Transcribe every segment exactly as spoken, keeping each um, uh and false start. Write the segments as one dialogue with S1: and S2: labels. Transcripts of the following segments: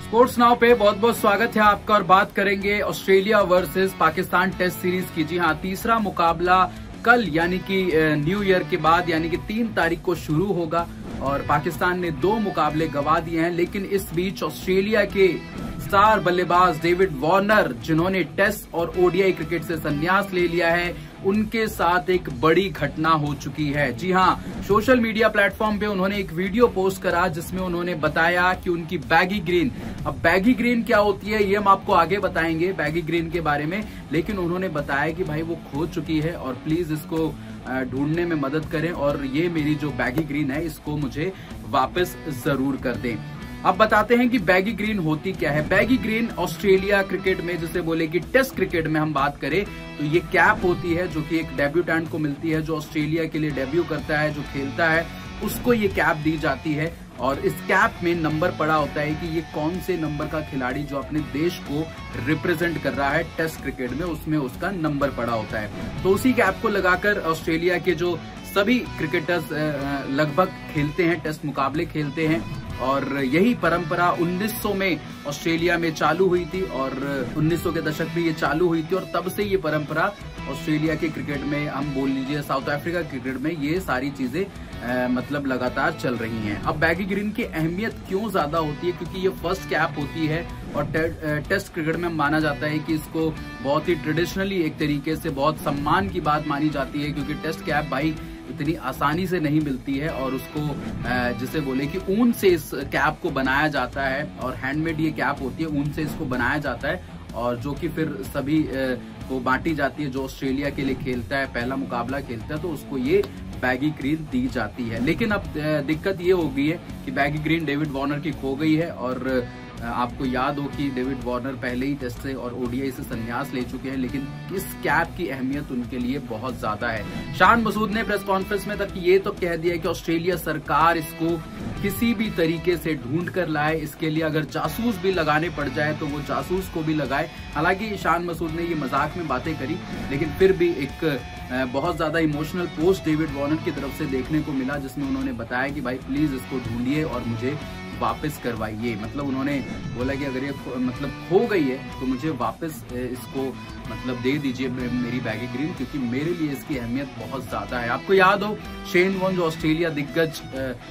S1: Sports now पे बहुत बहुत स्वागत है आपका और बात करेंगे Australia versus Pakistan test series की। जी हाँ, तीसरा मुकाबला कल यानी कि न्यू ईयर के बाद यानी कि तीन तारीख को शुरू होगा और पाकिस्तान ने दो मुकाबले गंवा दिए हैं। लेकिन इस बीच ऑस्ट्रेलिया के स्टार बल्लेबाज डेविड वार्नर, जिन्होंने टेस्ट और ओडीआई क्रिकेट से संन्यास ले लिया है, उनके साथ एक बड़ी घटना हो चुकी है। जी हाँ, सोशल मीडिया प्लेटफॉर्म पे उन्होंने एक वीडियो पोस्ट करा जिसमें उन्होंने बताया कि उनकी बैगी ग्रीन, अब बैगी ग्रीन क्या होती है ये हम आपको आगे बताएंगे बैगी ग्रीन के बारे में, लेकिन उन्होंने बताया कि भाई वो खो चुकी है और प्लीज इसको ढूंढने में मदद करें और ये मेरी जो बैगी ग्रीन है इसको मुझे वापस जरूर कर दें। अब बताते हैं कि बैगी ग्रीन होती क्या है। बैगी ग्रीन ऑस्ट्रेलिया क्रिकेट में, जैसे बोले कि टेस्ट क्रिकेट में हम बात करें तो ये कैप होती है जो कि एक डेब्यूटेंट को मिलती है, जो ऑस्ट्रेलिया के लिए डेब्यू करता है, जो खेलता है, उसको ये कैप दी जाती है। और इस कैप में नंबर पड़ा होता है कि ये कौन से नंबर का खिलाड़ी जो अपने देश को रिप्रेजेंट कर रहा है टेस्ट क्रिकेट में, उसमें उसका नंबर पड़ा होता है। तो उसी कैप को लगाकर ऑस्ट्रेलिया के जो सभी क्रिकेटर्स लगभग खेलते हैं, टेस्ट मुकाबले खेलते हैं। और यही परंपरा उन्नीस सौ में ऑस्ट्रेलिया में चालू हुई थी और उन्नीस सौ के दशक में ये चालू हुई थी और तब से ये परंपरा ऑस्ट्रेलिया के क्रिकेट में, हम बोल लीजिए साउथ अफ्रीका क्रिकेट में, ये सारी चीजें आ, मतलब लगातार चल रही हैं। अब बैगी ग्रीन की अहमियत क्यों ज्यादा होती है, क्योंकि ये फर्स्ट कैप होती है और टे, टेस्ट क्रिकेट में माना जाता है कि इसको बहुत ही ट्रेडिशनली एक तरीके से बहुत सम्मान की बात मानी जाती है, क्योंकि टेस्ट कैप भाई इतनी आसानी से नहीं मिलती है और उसको जिसे बोले कि ऊन से इस कैप को बनाया जाता है और हैंडमेड ये कैप होती है, ऊन से इसको बनाया जाता है और जो कि फिर सभी को बांटी जाती है। जो ऑस्ट्रेलिया के लिए खेलता है, पहला मुकाबला खेलता है, तो उसको ये बैगी ग्रीन दी जाती है। लेकिन अब दिक्कत ये हो गई है कि बैगी ग्रीन डेविड वार्नर की खो गई है और आपको याद हो कि डेविड वार्नर पहले ही टेस्ट से और ओडीआई से संन्यास ले चुके हैं, लेकिन इस कैप की अहमियत उनके लिए बहुत ज्यादा है। शान मसूद ने प्रेस कॉन्फ्रेंस में तक ये तो कह दिया कि ऑस्ट्रेलिया सरकार इसको किसी भी तरीके से ढूंढ कर लाए, इसके लिए अगर जासूस भी लगाने पड़ जाए तो वो जासूस को भी लगाए। हालांकि शान मसूद ने ये मजाक में बातें करी, लेकिन फिर भी एक बहुत ज्यादा इमोशनल पोस्ट डेविड वार्नर की तरफ से देखने को मिला जिसमें उन्होंने बताया कि भाई प्लीज इसको ढूंढिए और मुझे वापस करवाइए। मतलब उन्होंने बोला कि अगर ये मतलब खो गई है तो मुझे वापस इसको मतलब दे दीजिए मेरी बैगी ग्रीन, क्योंकि मेरे लिए इसकी अहमियत बहुत ज्यादा है। आपको याद हो शेन वॉन जो ऑस्ट्रेलिया दिग्गज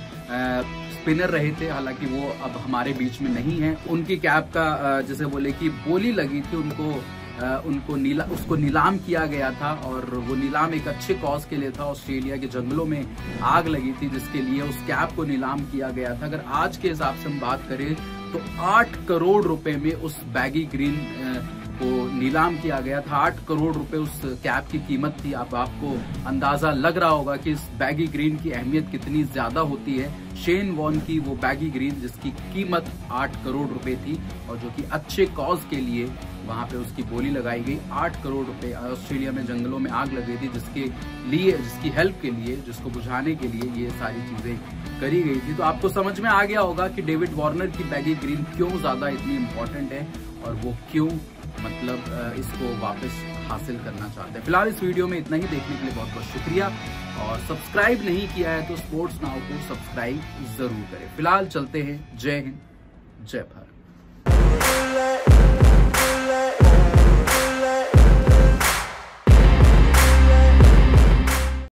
S1: स्पिनर रहे थे, हालांकि वो अब हमारे बीच में नहीं है, उनकी कैप का जैसे बोले कि बोली लगी थी, उनको उनको नीला उसको नीलाम किया गया था और वो नीलाम एक अच्छे कॉज के लिए था। ऑस्ट्रेलिया के जंगलों में आग लगी थी जिसके लिए उस कैप को नीलाम किया गया था। अगर आज के हिसाब से हम बात करें तो आठ करोड़ रुपए में उस बैगी ग्रीन को नीलाम किया गया था। आठ करोड़ रुपए उस कैप की कीमत थी। अब आपको अंदाजा लग रहा होगा कि इस बैगी ग्रीन की अहमियत कितनी ज्यादा होती है। शेन वॉन की वो बैगी ग्रीन जिसकी कीमत आठ करोड़ रुपए थी और जो कि अच्छे कॉज के लिए वहां पे उसकी बोली लगाई गई। आठ करोड़ रुपए ऑस्ट्रेलिया में जंगलों में आग लगी थी जिसके लिए, जिसकी हेल्प के लिए, जिसको बुझाने के लिए ये सारी चीजें करी गई थी। तो आपको समझ में आ गया होगा कि डेविड वार्नर की बैगी ग्रीन क्यों ज्यादा इतनी इम्पोर्टेंट है और वो क्यों मतलब इसको वापस हासिल करना चाहते हैं। फिलहाल इस वीडियो में इतना ही। देखने के लिए बहुत बहुत शुक्रिया और सब्सक्राइब नहीं किया है तो स्पोर्ट्स नाउ को सब्सक्राइब जरूर करें। फिलहाल चलते हैं। जय हिंद, जय भारत।